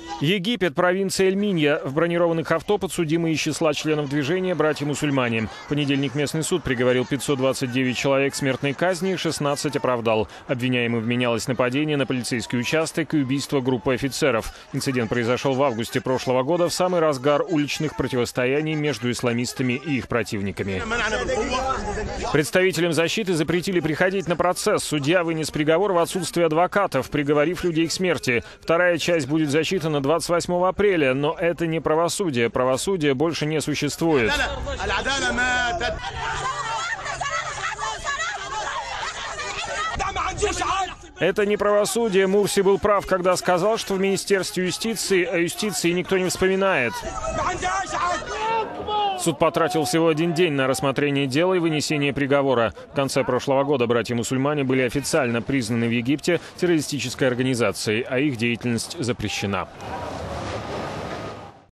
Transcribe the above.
Египет, провинция Эль-Минья. В бронированных авто подсудимые из числа членов движения «Братья-мусульмане». В понедельник местный суд приговорил 529 человек к смертной казни, 16 оправдал. Обвиняемым вменялось нападение на полицейский участок и убийство группы офицеров. Инцидент произошел в августе прошлого года, в самый разгар уличных противостояний между исламистами и их противниками. Представителям защиты запретили приходить на процесс. Судья вынес приговор в отсутствие адвокатов, приговорив людей к смерти. Вторая часть будет зачитана 28 апреля, но это не правосудие. Правосудия больше не существует. Это не правосудие. Мурси был прав, когда сказал, что в Министерстве юстиции о юстиции никто не вспоминает. Суд потратил всего один день на рассмотрение дела и вынесение приговора. В конце прошлого года братья-мусульмане были официально признаны в Египте террористической организацией, а их деятельность запрещена.